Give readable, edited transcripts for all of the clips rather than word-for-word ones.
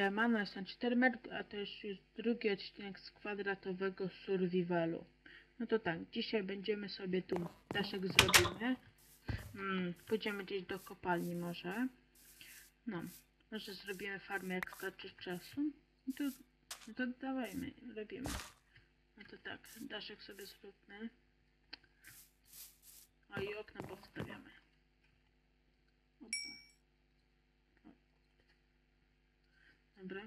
Siemano, jestem Cztermerk, a to już drugi odcinek z kwadratowego survivalu. No to tak, dzisiaj będziemy sobie tu daszek zrobimy. Pójdziemy gdzieś do kopalni może. No, może zrobimy farmę jak starczy czasu. No to dawajmy, robimy. No to tak, daszek sobie zróbmy. O i okno powstawiamy. Dobra.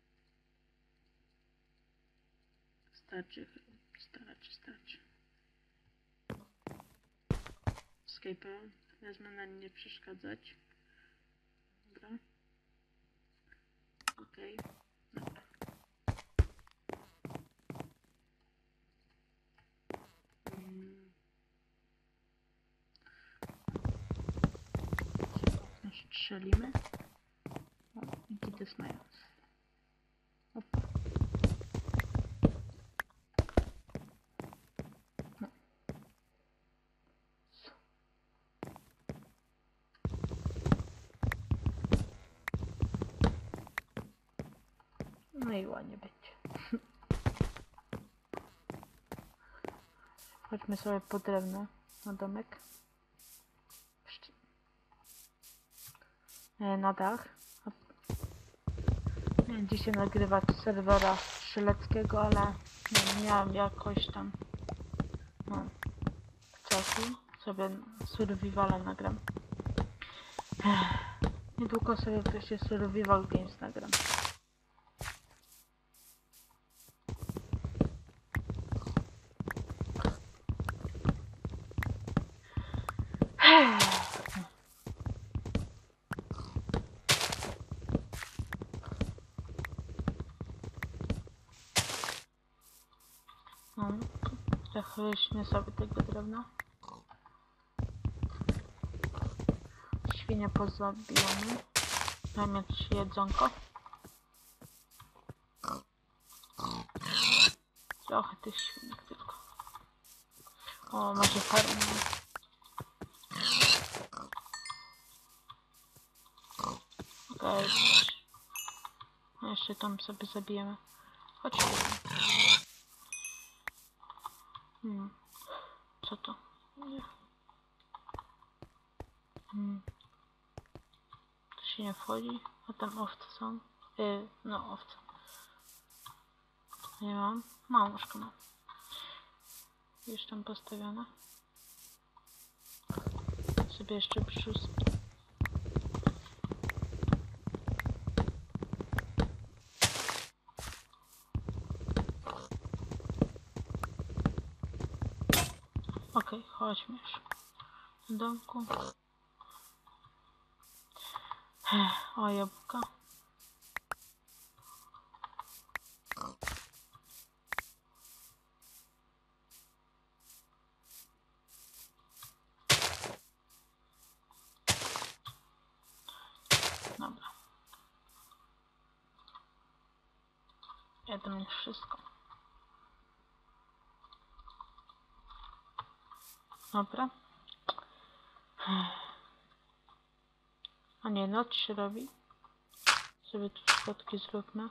Starczy. Escape. Wezmę na nie przeszkadzać. Dobra. Okej. Dobra. Strzelimy. O, i to jest mają. Opa. No. No i ładnie będzie. Chodźmy sobie po drewno na domek. Na dach. Miałem dzisiaj nagrywać serwera strzeleckiego, ale nie miałam jakoś tam czasu. Sobie survivala nagram. Niedługo sobie wreszcie survival games nagram. Trochę weźmy sobie tego drewna. Świnie pozabijamy. Mam jakieś jedzonko. Trochę tych świnek tylko. O, może farmę. Okej. Jeszcze tam sobie zabijemy. Chodźmy. Co to? Nie. Tu się nie wchodzi, a tam owce są. No owce. Nie mam. Małą łóżkę mam. Już tam postawione. Sobie jeszcze brzus. Okej, chodźmy już do domku. O, jabłka. Dobra. Jadłem wszystko. Dobra. A nie, noc się robi. Sobie tu schodki zróbmy.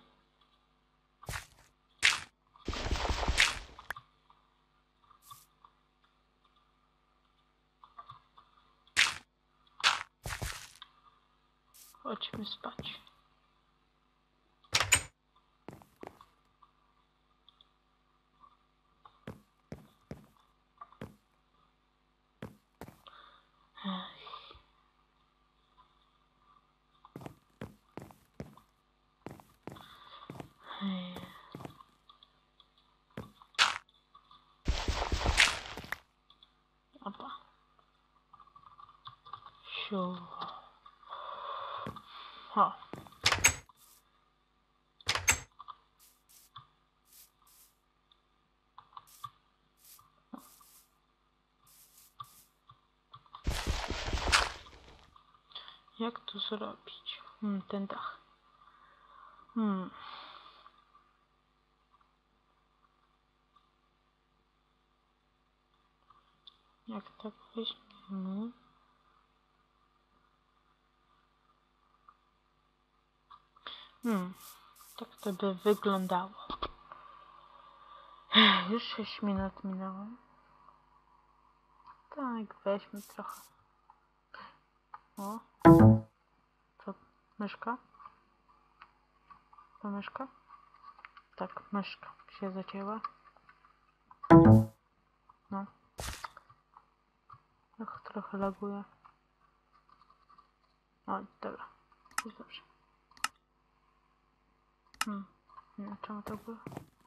Chodźmy spać. Opa. Siu. Ha. Jak to zrobić? Ten dach. Jak tak weźmiemy? Tak to by wyglądało. Już 6 minut minęło. Tak, weźmy trochę. O. Co? Myszka? To myszka? Tak, myszka się zacięła. No. Ach, trochę laguje. O, dobra. Jest dobrze. Nie wiem, czemu to było.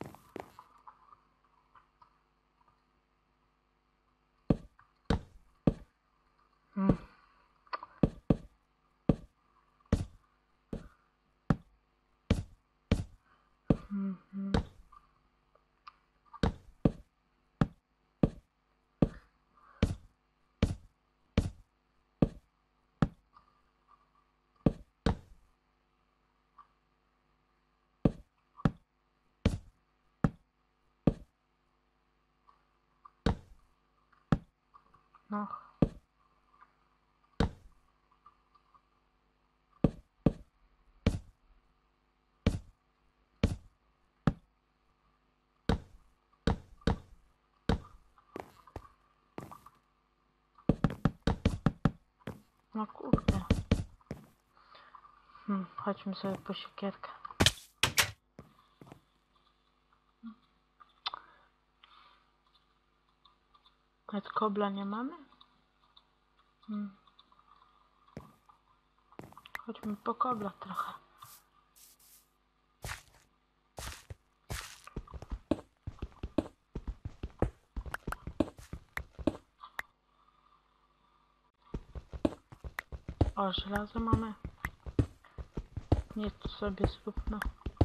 No. No kurde. Chodźmy sobie po siekierkę. Nawet kobla nie mamy? Chodźmy po kobla trochę. O, żelazo mamy. Nic sobie zróbmy.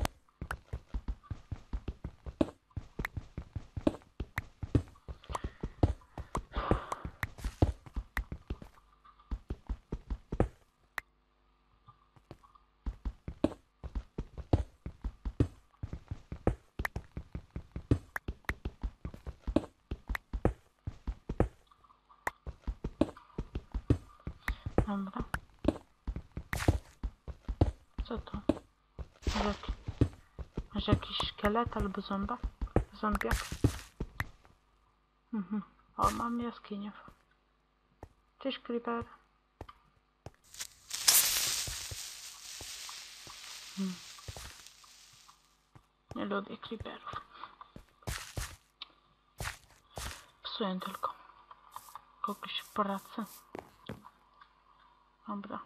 Dobra. Co to? Może jakiś szkielet albo zombiak? O, mam jaskinię. Cześć, creeper. Nie lubię creeperów. Psuję tylko kogoś w pracy. Dobra.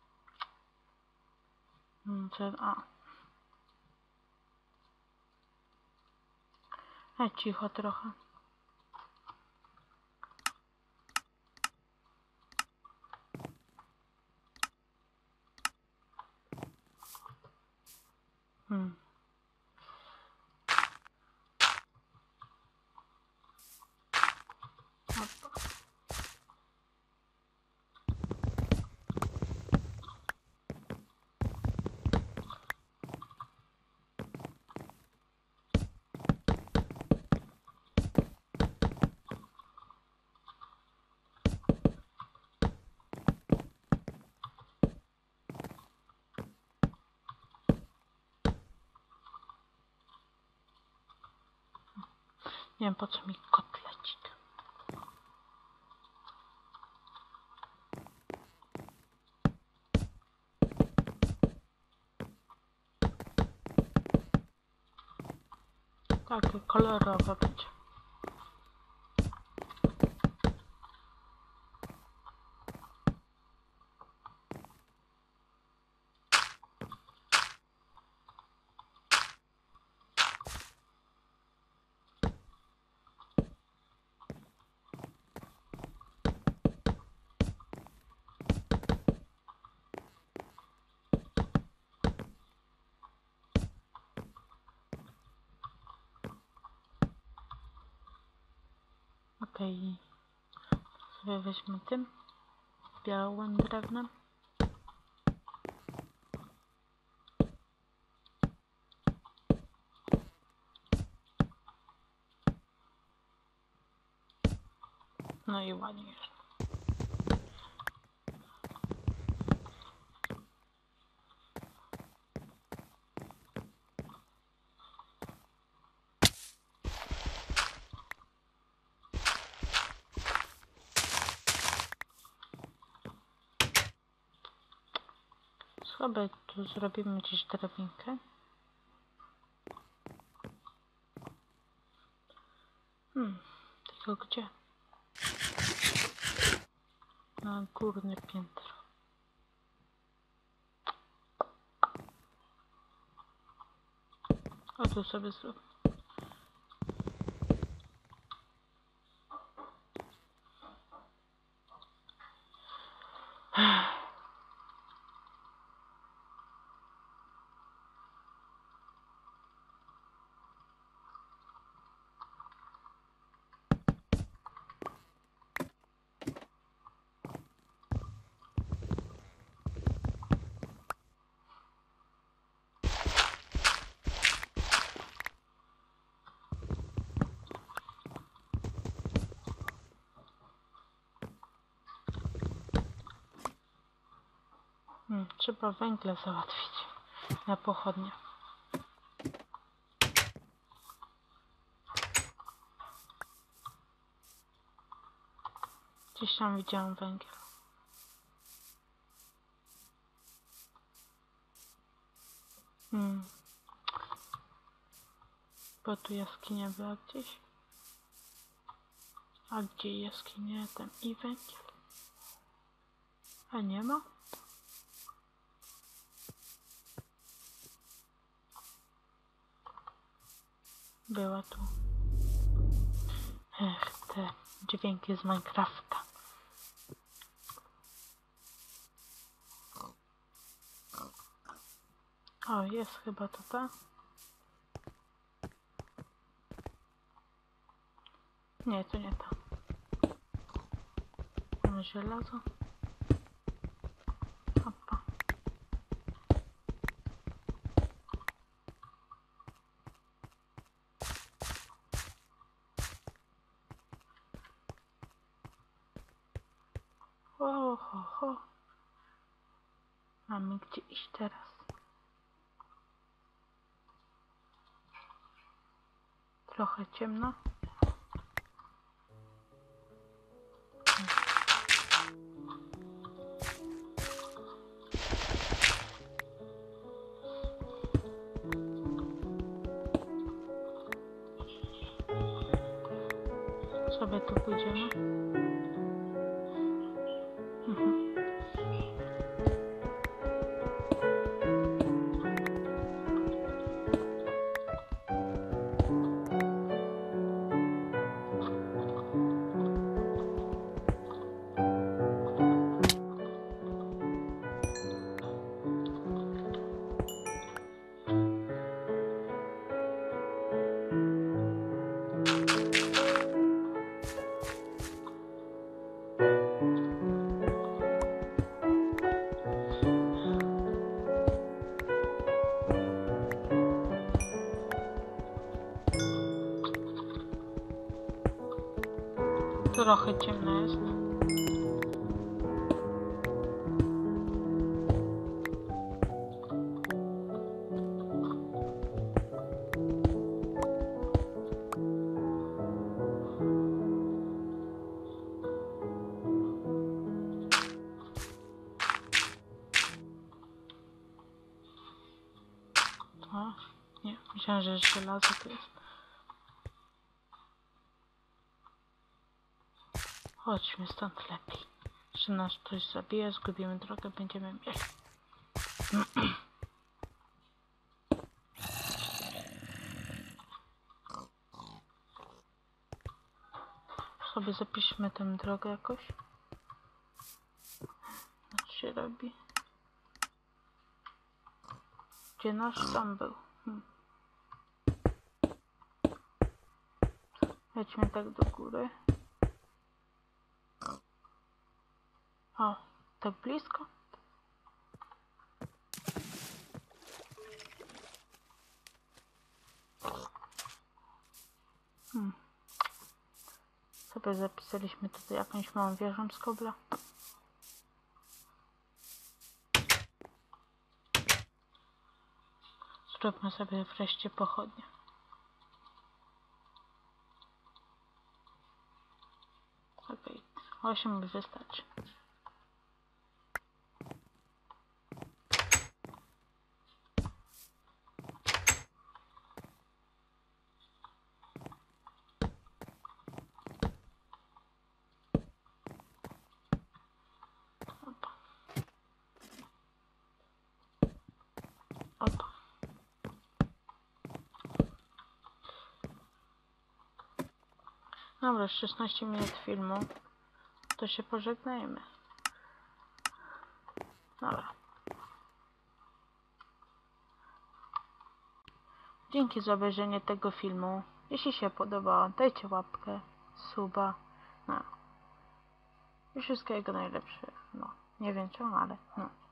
Cicho trochę. Nie wiem, po co mi kot leci. Takie kolorowe będzie. Okej. Sobie weźmy tym białym drewnem. No i ładnie jest. Chyba tu zrobimy gdzieś drabinkę. Tylko gdzie? Na górne piętro. O, tu sobie zrobię. Trzeba węgle załatwić na pochodnie. Gdzieś tam widziałam węgiel. Bo tu jaskinia była gdzieś. A gdzie jaskinia, tam i węgiel. A nie ma? Była tu. Te dźwięki z Minecrafta. O, jest chyba to ta. Nie, to nie ta. Mamy żelazo. Hopa. Ho. Mamy gdzie iść teraz. Trochę ciemno. Sobie tu pójdziemy. Trochę ciemno jest. O, nie, myślałem, że żelazo to jest. Chodźmy stąd lepiej. Że nas ktoś zabije, zgubimy drogę, będziemy mieli. Sobie zapiszmy tę drogę jakoś. Co się robi? Gdzie nasz tam był? Lećmy tak do góry. O, tak blisko? Sobie zapisaliśmy tutaj jakąś małą wieżą z kobla. Zróbmy sobie wreszcie pochodnie. Okej, 8 wystarczy. Dobra, 16 minut filmu. To się pożegnajmy. Dobra. Dzięki za obejrzenie tego filmu. Jeśli się podobało, dajcie łapkę, suba. No. I wszystkiego najlepszego. No. Nie wiem czemu, ale no.